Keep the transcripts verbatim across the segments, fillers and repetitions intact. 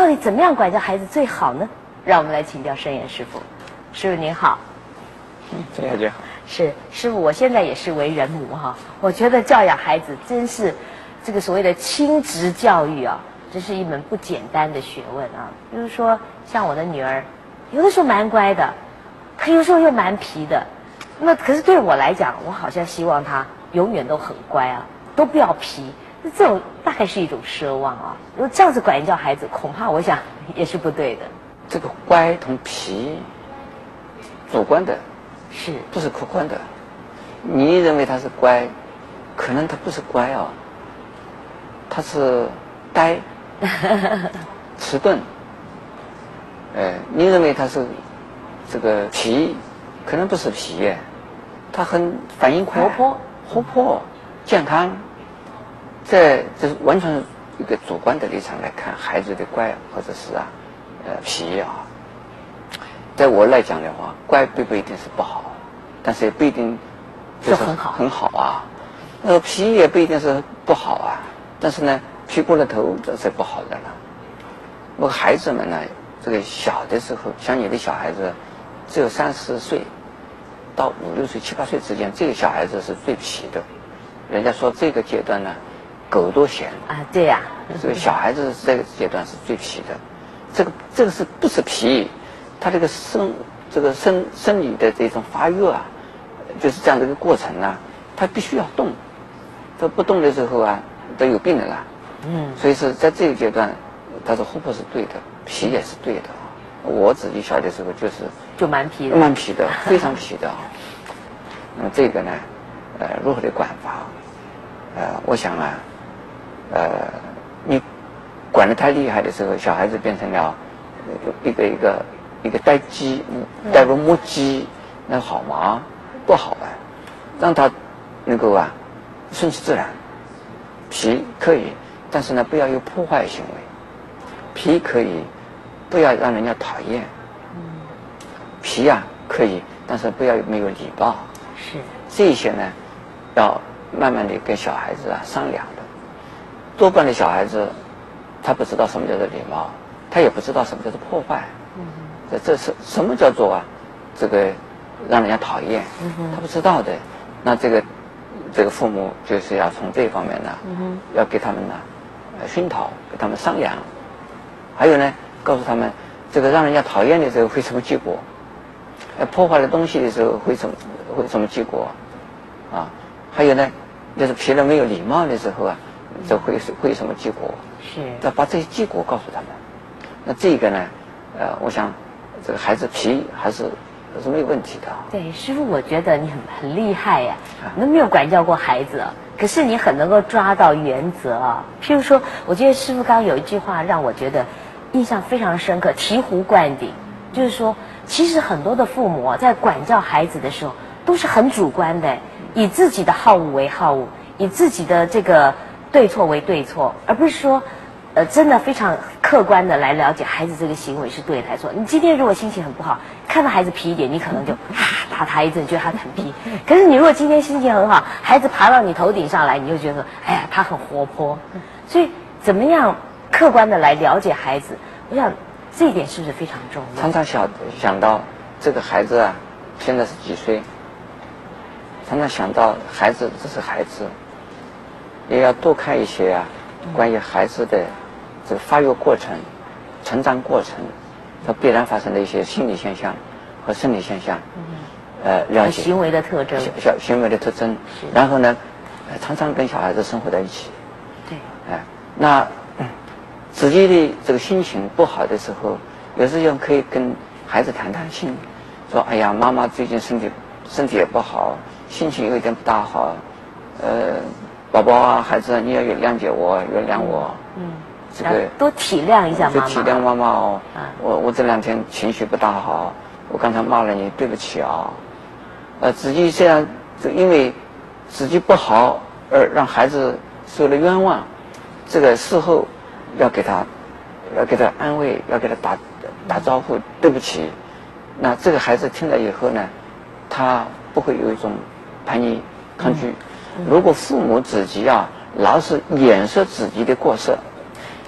到底怎么样管教孩子最好呢？让我们来请教圣严师傅。师傅您好。 嗯，陈小姐好。 是师傅，我现在也是为人母哈，我觉得教养孩子真是这个所谓的亲职教育啊，这是一门不简单的学问啊。比如说像我的女儿，有的时候蛮乖的，可有时候又蛮皮的。那可是对我来讲，我好像希望她永远都很乖啊，都不要皮。那这种大概是一种奢望啊。如果这样子管教孩子，恐怕我想也是不对的。 这个乖同皮，主观的。 是， 不是客观的。你认为他是乖，可能他不是乖啊，他是呆、迟钝。呃，你认为他是这个皮，可能不是皮耶，他很反应快、 活泼、 活泼、健康。这这是完全是一个主观的立场来看孩子的乖或者是啊，呃皮啊。在我来讲的话，乖并不一定是不好，但是也不一定就是很好很好啊。呃，皮也不一定是不好啊，但是呢，皮过了头这是不好的了。那么孩子们呢，这个小的时候，像你的小孩子，只有三四岁到五六岁、七八岁之间，这个小孩子是最皮的。人家说这个阶段呢，狗多嫌啊，对呀、 啊，这个小孩子这个阶段是最皮的。这个这个是不是皮？他这个生这个生生理的这种发育啊，就是这样的一个过程啊，他必须要动，他不动的时候啊，都有病的啦。嗯，所以是在这个阶段，他的活泼是对的，皮也是对的。我自己小的时候就是就蛮皮的， 蛮皮的，非常皮的啊。那么这个呢，呃，如何的管法？呃，我想啊，呃，你管得太厉害的时候，小孩子变成了一个一个。一个呆鸡，呆如木鸡，那好吗？不好啊，让他能够啊顺其自然。皮可以，但是呢，不要有破坏行为。皮可以，不要让人家讨厌。皮呀、啊、可以，但是不要没有礼貌。 是这些呢，要慢慢的跟小孩子啊商量的。多半的小孩子，他不知道什么叫做礼貌，他也不知道什么叫做破坏。嗯。这这是什么叫做啊？这个让人家讨厌，他不知道的。那这个这个父母就是要从这方面呢，要给他们呢熏陶，给他们商量。还有呢，告诉他们这个让人家讨厌的时候会什么结果，呃，破坏了东西的时候会什么会什么结果啊？还有呢，就是皮人没有礼貌的时候啊，这会会什么结果？ 是要把这些结果告诉他们。那这个呢，呃，我想。这个孩子皮还是是没有问题的。 对，师父，我觉得你很很厉害呀，你都没有管教过孩子，可是你很能够抓到原则啊。譬如说，我觉得师父刚刚有一句话让我觉得印象非常深刻，醍醐灌顶，就是说，其实很多的父母在管教孩子的时候都是很主观的，以自己的好恶为好恶，以自己的这个对错为对错，而不是说。呃，真的非常客观的来了解孩子这个行为是对还是错。你今天如果心情很不好，看到孩子皮一点，你可能就啊打他一阵，觉得他很皮。可是你如果今天心情很好，孩子爬到你头顶上来，你就觉得哎呀他很活泼。所以怎么样客观的来了解孩子，我想这一点是不是非常重要？ 常常想想到这个孩子啊，现在是几岁？常常想到孩子这是孩子，也要多看一些啊关于孩子的。这个发育过程、成长过程，它必然发生的一些心理现象和生理现象，呃，了解行为的特征， 小行为的特征。然后呢，常常跟小孩子生活在一起。 对。 哎，那自己的这个心情不好的时候，有时候可以跟孩子谈谈心，说：“哎呀，妈妈最近身体身体也不好，心情有一点不大好，呃，宝宝啊，孩子，你要有谅解我，原谅我。”嗯。这个多体谅一下妈妈， 就体谅妈妈哦。啊、我我这两天情绪不大好，我刚才骂了你，对不起啊。呃，自己这样，就因为自己不好而让孩子受了冤枉，这个事后要给他，要给他安慰，要给他打打招呼，对不起。那这个孩子听了以后呢，他不会有一种叛逆抗拒。嗯嗯、如果父母自己啊老是掩饰自己的过失。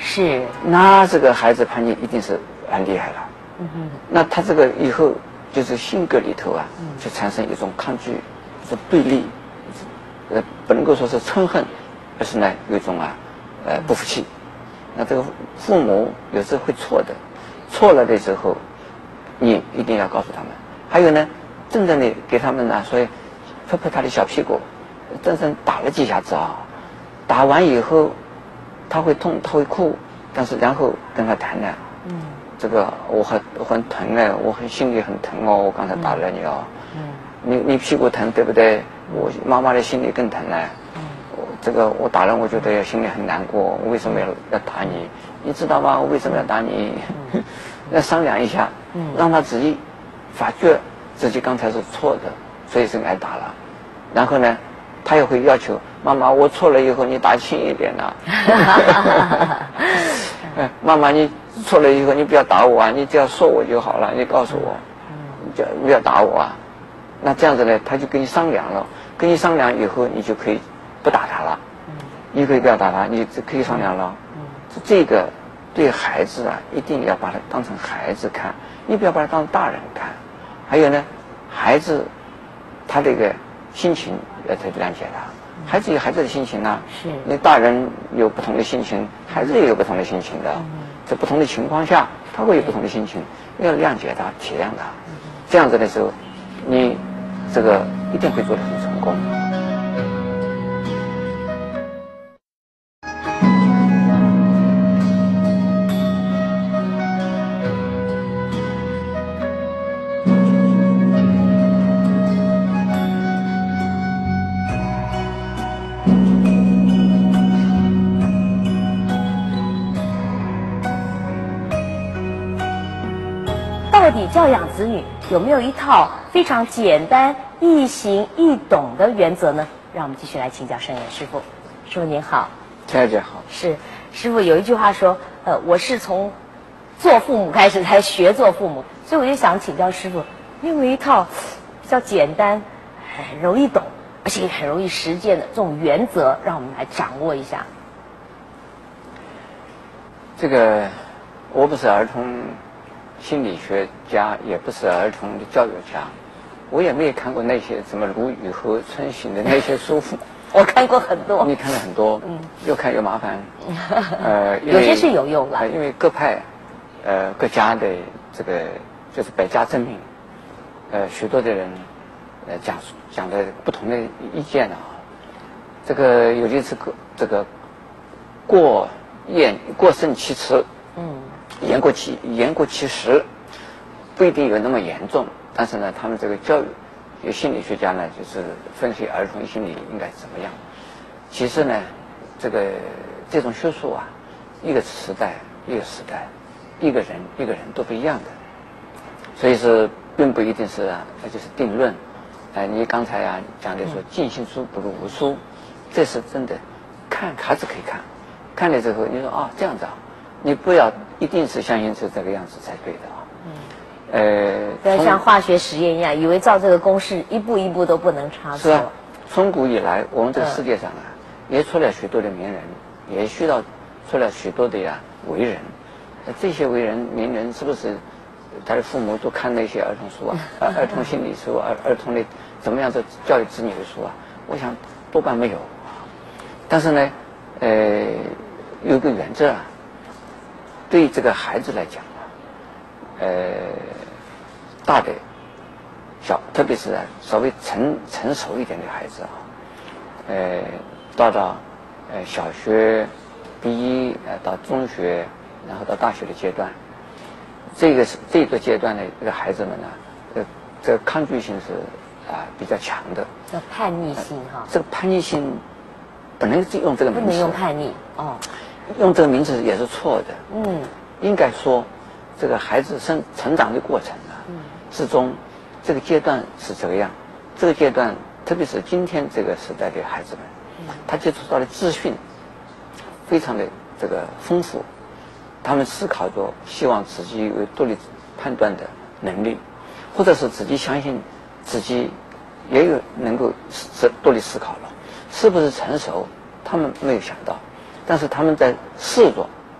是， 那这个孩子叛逆一定是很厉害了。嗯哼，那他这个以后就是性格里头啊，嗯、就产生一种抗拒，一种对立，呃，不能够说是嗔恨，而是呢有一种啊，呃不服气。那这个父母有时候会错的，错了的时候，你一定要告诉他们。还有呢，真正的给他们呢，所以拍拍他的小屁股，真正打了几下子啊，打完以后他会痛，他会哭，但是然后跟他谈呢，嗯，这个我很我很疼哎，我很心里很疼哦，我刚才打了你哦，嗯，你你屁股疼对不对？我妈妈的心里更疼呢。这个我打人，我觉得心里很难过。我为什么要要打你？你知道吗？我为什么要打你？嗯、要商量一下，嗯、让他自己发觉自己刚才是错的，所以是挨打了。然后呢，他也会要求妈妈，我错了以后你打轻一点呐、啊。妈妈，你错了以后你不要打我啊，你只要说我就好了，你告诉我，你就不要打我啊。那这样子呢，他就跟你商量了，跟你商量以后，你就可以不打他了，你可以不要打他，你可以商量了。这个对孩子啊，一定要把他当成孩子看，你不要把他当大人看。还有呢，孩子他这个心情要去谅解他，孩子有孩子的心情啊，是你大人有不同的心情，孩子也有不同的心情的，在不同的情况下，他会有不同的心情，要谅解他，体谅他，这样子的时候，你这个一定会做得很成功。 到底教养子女有没有一套非常简单、易行易懂的原则呢？让我们继续来请教圣严师父。师父您好。 大家好。 是，师父有一句话说，呃，我是从做父母开始才学做父母，所以我就想请教师父，你有没有一套比较简单、很容易懂，而且很容易实践的这种原则，让我们来掌握一下？ 这个，我不是儿童心理学家，也不是儿童的教育家，我也没有看过那些什么鲁豫和春行的那些书。 我看过很多。 你看了很多，嗯，又看又麻烦。 呃，有些是有用的、 呃，因为各派，呃，各家的这个就是百家争鸣，呃，许多的人，呃，讲讲的不同的意见啊。这个有的是个这个过言过甚其词，嗯。言过其言过其实，不一定有那么严重，但是呢，他们这个教育，有心理学家呢，就是分析儿童心理应该怎么样。其实呢，这个这种学术啊，一个时代一个时代，一个人一个人都不一样的，所以是并不一定是啊，那就是定论。哎、呃，你刚才啊讲的说尽信书不如无书，这是真的，看还是可以看，看了之后你说啊这样子啊。你不要一定是相信是这个样子才对的啊。嗯。呃。 不要像化学实验一样，以为照这个公式一步一步都不能差错。 是啊。从古以来，我们这个世界上啊，嗯、也出了许多的名人，也需要出了许多的呀伟人。这些伟人名人是不是他的父母都看那些儿童书啊？儿童心理书、儿儿童的怎么样子教育子女的书啊？我想多半没有。但是呢，呃，有一个原则啊。对这个孩子来讲啊，呃，大的、小，特别是稍微成成熟一点的孩子啊，呃，到到呃小学毕业，呃，到中学，然后到大学的阶段，这个是这个阶段的这个孩子们呢，呃，这个抗拒性是啊、呃、比较强的。 叫叛逆性哈、呃。 这个叛逆性不能用这个名词。 不能用叛逆哦。 用这个名字也是错的。嗯，应该说，这个孩子生成长的过程啊，嗯，之中，这个阶段是这个样。这个阶段，特别是今天这个时代的孩子们，嗯，他接触到的资讯非常的这个丰富，他们思考着，希望自己有独立判断的能力，或者是自己相信自己也有能够思独立思考了，是不是成熟，他们没有想到。但是他们在试着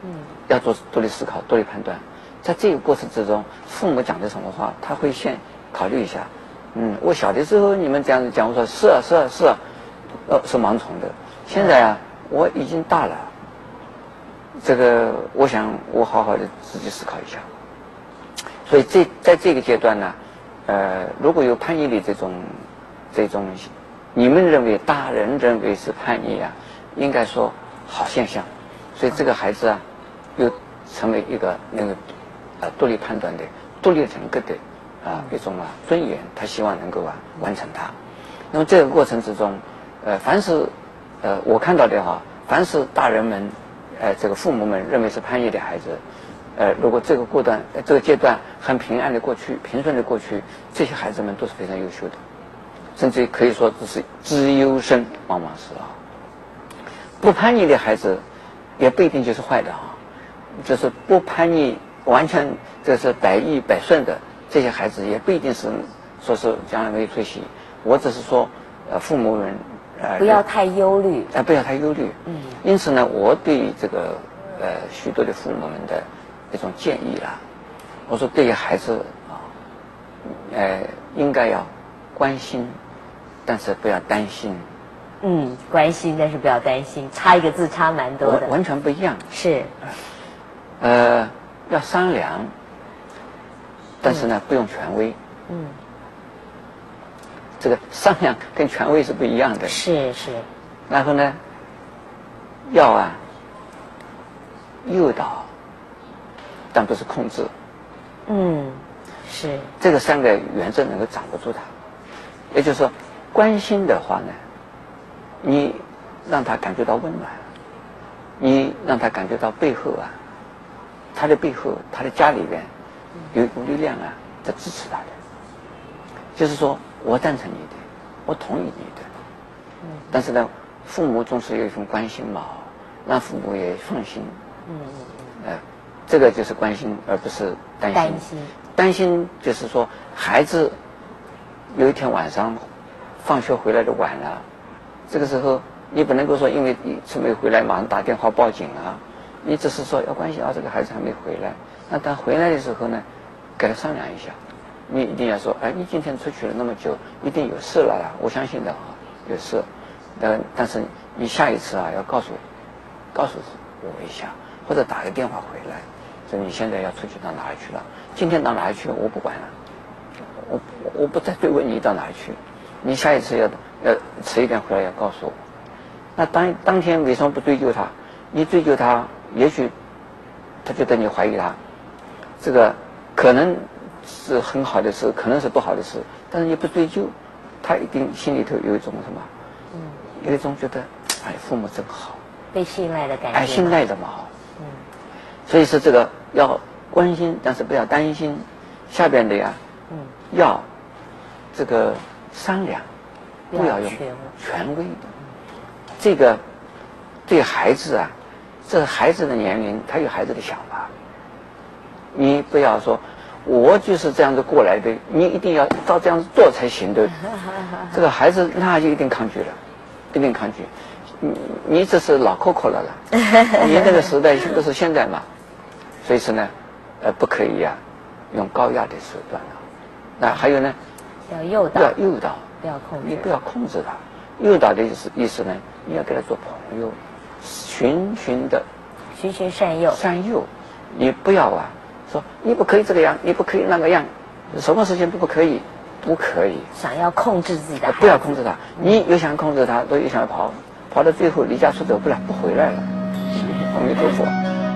嗯，要做独立思考、独立判断。在这个过程之中，父母讲的什么话，他会先考虑一下。嗯，我小的时候你们这样子讲，我说是啊是啊是啊，呃是盲从的。现在啊，我已经大了，这个我想我好好的自己思考一下。所以这在这个阶段呢，呃，如果有叛逆的这种这种，你们认为大人认为是叛逆啊，应该说好现象。所以这个孩子啊，又成为一个那个呃独立判断的、独立人格的啊一种啊尊严，他希望能够啊完成它。那么这个过程之中，呃，凡是呃我看到的哈，凡是大人们呃这个父母们认为是叛逆的孩子，呃，如果这个过段呃这个阶段很平安的过去、平顺的过去，这些孩子们都是非常优秀的，甚至可以说这是资优生，往往是啊。不叛逆的孩子也不一定就是坏的啊，就是不叛逆完全这是百依百顺的这些孩子也不一定是说是将来没有出息。我只是说呃父母们呃不要太忧虑， 呃不要太忧虑。嗯。因此呢，我对这个呃许多的父母们的一种建议啦，我说对于孩子啊，呃应该要关心，但是不要担心。 嗯，关心但是不要担心，差一个字差蛮多的， 完完全不一样。 是， 呃，要商量，但是呢，嗯、不用权威。嗯，这个商量跟权威是不一样的。 是是。 然后呢，要啊，诱导，但不是控制。 嗯，是。 这个三个原则能够掌握住它，也就是说，关心的话呢。你让他感觉到温暖，你让他感觉到背后啊，他的背后，他的家里边有一股力量啊，在支持他的。就是说我赞成你的，我同意你的。嗯。但是呢，父母总是有一份关心嘛，让父母也放心。嗯嗯嗯。呃，这个就是关心，而不是担心。担心。担心就是说，孩子有一天晚上放学回来的晚了。这个时候，你不能够说因为一次没回来，马上打电话报警啊！你只是说要关心啊，这个孩子还没回来。那他回来的时候呢，跟他商量一下。你一定要说，哎，你今天出去了那么久，一定有事了啦！我相信的啊，有事。但但是你下一次啊，要告诉告诉我一下，或者打个电话回来，说你现在要出去到哪里去了？今天到哪里去了？我不管了，我我不再追问你到哪里去。你下一次要要迟一点回来要告诉我。那当当天为什么不追究他？你追究他，也许他觉得你怀疑他，这个可能是很好的事，可能是不好的事，但是你不追究，他一定心里头有一种什么？嗯，有一种觉得，哎，父母真好， 被信赖的感觉。 哎，信赖的嘛。嗯。所以说这个要关心，但是不要担心。下边的呀，嗯，要这个。商量，不要用权威的。这个对孩子啊，这孩子的年龄，他有孩子的想法。你不要说，我就是这样子过来的，你一定要照这样子做才行的。这个孩子那就一定抗拒了，一定抗拒。你你这是老 Coco 了了，你那个时代都是现在嘛，所以说呢，呃，不可以呀、啊，用高压的手段啊。那还有呢？ 要诱导， 要诱导， 不要控制， 你不要控制他。诱导的意思意思呢，你要跟他做朋友，循循的， 循循善诱， 善诱，你不要啊，说你不可以这个样，你不可以那个样，什么事情都不可以，不可以。 想要控制自己的孩子， 不要控制他，你又想控制他，都又想跑，跑到最后离家出走不了，不回来了。阿弥陀佛。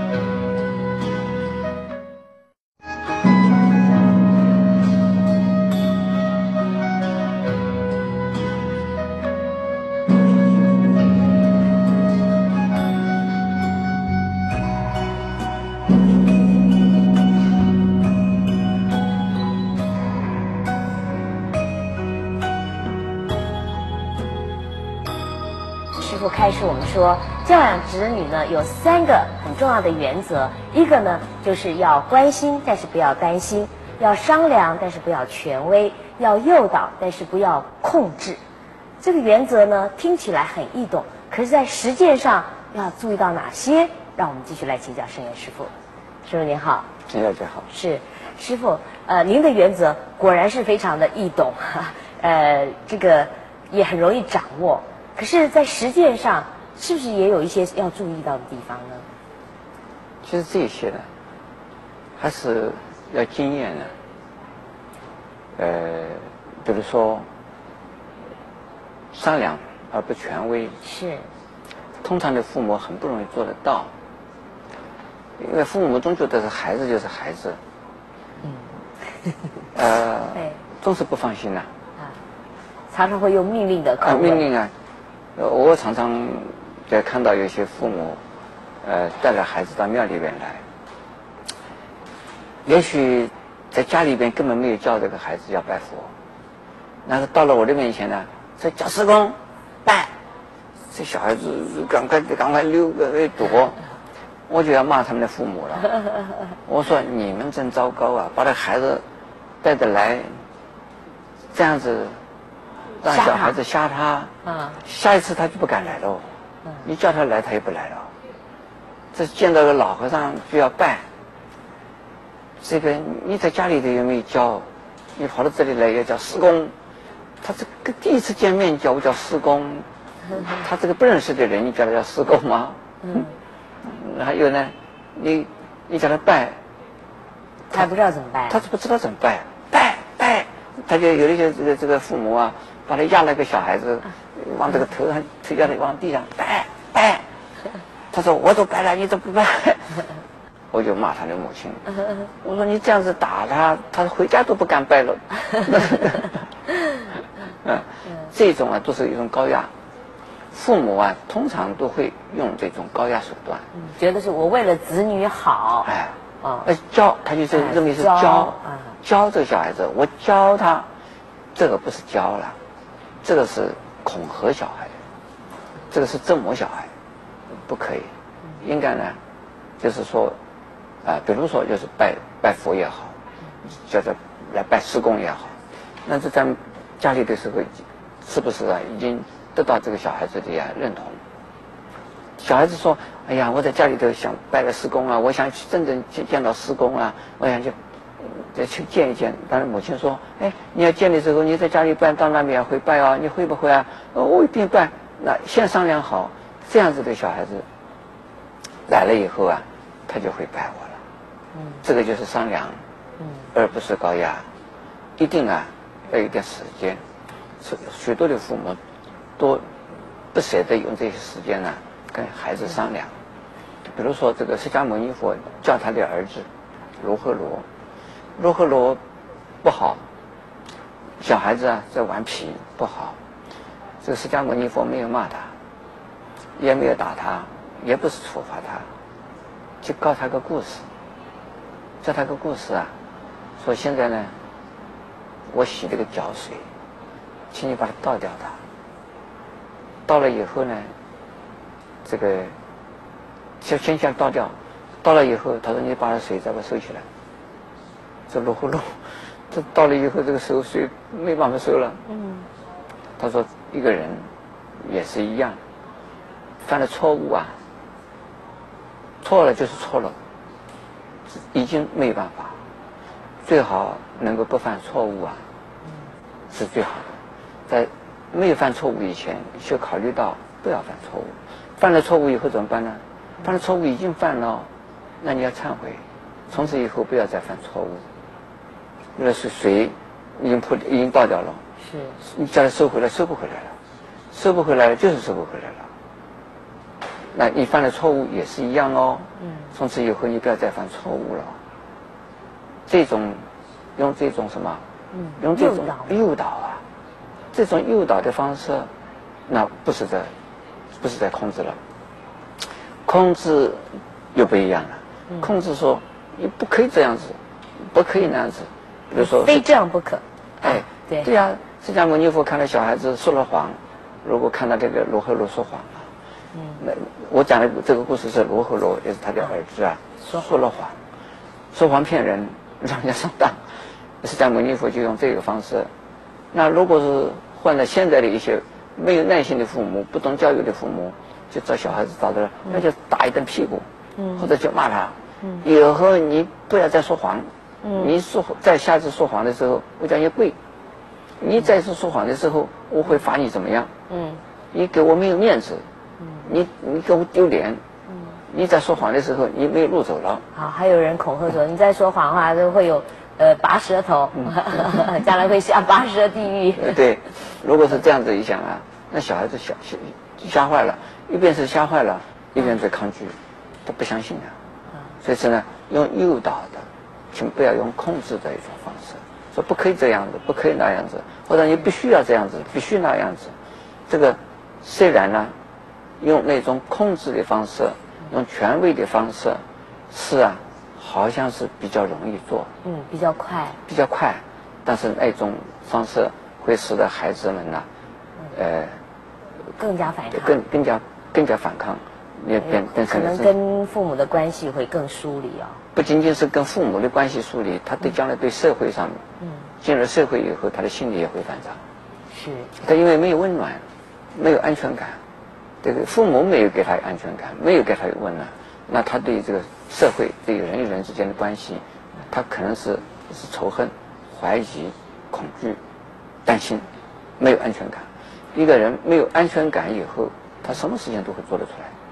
开始我们说教养子女呢有三个很重要的原则，一个呢就是要关心，但是不要担心；要商量，但是不要权威；要诱导，但是不要控制。这个原则呢听起来很易懂，可是在实践上要注意到哪些让我们继续来请教圣严师父。师父您好。 陈小姐好。 是，师父，呃，您的原则果然是非常的易懂，呃，这个也很容易掌握。可是，在实践上，是不是也有一些要注意到的地方呢？ 其实这些呢，还是要经验的。呃，比如说商量而不权威。 是。 通常的父母很不容易做得到，因为父母终究都是孩子就是孩子。嗯。呃，总是不放心呐、啊。 啊，常常会用命令的口吻。 啊，命令啊！我常常在看到有些父母，呃，带着孩子到庙里边来，也许在家里边根本没有教这个孩子要拜佛，但是到了我的面前呢，在叫师公拜，这小孩子赶快赶快溜个躲，我就要骂他们的父母了。我说你们真糟糕啊，把这孩子带着来，这样子让小孩子吓他，啊，下一次他就不敢来了。你叫他来，他也不来了。这见到个老和尚就要拜，这个你在家里头有没有教？你跑到这里来要叫师公，他这个第一次见面叫我叫师公，他这个不认识的人，你叫他叫师公吗？嗯。还有呢，你你叫他拜， 他不知道怎么拜， 他不知道怎么拜，拜拜，他就有一些这个这个父母啊，把他压了个小孩子，往这个头上推下来，往地上拜拜。他说我都拜了，你都不拜。我就骂他的母亲，我说你这样子打他，他回家都不敢拜了。嗯，这种啊都是一种高压，父母啊通常都会用这种高压手段， 嗯、觉得是我为了子女好， 哎，啊，呃教他就是认为是教，教、嗯、教这个小孩子，我教他，这个不是教了，这个是恐吓小孩，这个是折磨小孩，不可以，应该呢，就是说。啊，比如说就是拜拜佛也好，叫做来拜师公也好，那这在家里的时候，是不是啊已经得到这个小孩子的呀认同？小孩子说：“哎呀，我在家里头想拜个师公啊，我想去真正见见到师公啊，我想去再去见一见。”当然母亲说：“哎，你要见的时候，你在家里拜，到那边会拜啊，你会不会啊？”哦，我一定拜。那先商量好，这样子的小孩子来了以后啊，他就会拜我了。嗯，这个就是商量，嗯，而不是高压，一定啊要一点时间。许许多的父母都不舍得用这些时间呢、啊、跟孩子商量。比如说这个释迦牟尼佛教他的儿子罗睺罗，罗睺罗不好，小孩子啊在顽皮不好，这个释迦牟尼佛没有骂他，也没有打他，也不是处罚他，就告他个故事。教他个故事啊，说现在呢，我洗这个脚水，请你把它倒掉它。倒了以后呢，这个先先先倒掉，倒了以后，他说你把这水再给我收起来。这罗睺罗，这倒了以后，这个收水没办法收了。嗯。他说一个人也是一样，犯了错误啊，错了就是错了。已经没有办法，最好能够不犯错误啊，是最好的。在没有犯错误以前，就考虑到不要犯错误。犯了错误以后怎么办呢？犯了错误已经犯了，那你要忏悔，从此以后不要再犯错误。那是水已经破，已经倒掉了，是你叫他收回来，收不回来了，收不回来了就是收不回来了。那你犯了错误也是一样哦。嗯。从此以后你不要再犯错误了。这种用这种什么？嗯。用这种诱导啊，这种诱导的方式，那不是在，不是在控制了。控制又不一样了。嗯。控制说你不可以这样子，不可以那样子，比如说非这样不可。 哎，对。对呀，释迦牟尼佛看到小孩子说了谎，如果看到这个罗睺罗说谎。嗯，那我讲的这个故事是罗睺罗，也是他的儿子啊，说说了谎，说谎骗人，让人家上当。释迦牟尼佛就用这个方式。那如果是换了现在的一些没有耐心的父母，不懂教育的父母，就找小孩子找的，那就打一顿屁股， 嗯，或者就骂他，嗯，以后你不要再说谎，嗯，你说在下次说谎的时候，我叫你跪，你再次说谎的时候，我会罚你怎么样？嗯，你给我没有面子，嗯，你你给我丢脸，嗯，你在说谎的时候，你没有路走了。 好，还有人恐吓说，你再说谎的话，都会有呃拔舌头，嗯、将来会下拔舌地狱。 对，如果是这样子一想啊，那小孩子吓吓吓坏了，一边是吓坏了，一边在抗拒，他不相信啊。嗯、所以说呢，用诱导的，请不要用控制的一种方式，说不可以这样子，不可以那样子，或者你必须要这样子，必须那样子。这个虽然呢，用那种控制的方式，用权威的方式，是啊，好像是比较容易做， 嗯，比较快， 比较快，但是那种方式会使得孩子们呢，呃， 更加反抗， 更更加更加反抗，也变变成可能跟父母的关系会更疏离哦。 不仅仅是跟父母的关系疏离，他对将来对社会上，嗯，进入社会以后，他的心理也会反常。 是， 他因为没有温暖，没有安全感，这个父母没有给他安全感，没有给他温暖，那他对这个社会对人与人之间的关系，他可能是是仇恨、怀疑、恐惧、担心，没有安全感。一个人没有安全感以后，他什么事情都会做得出来。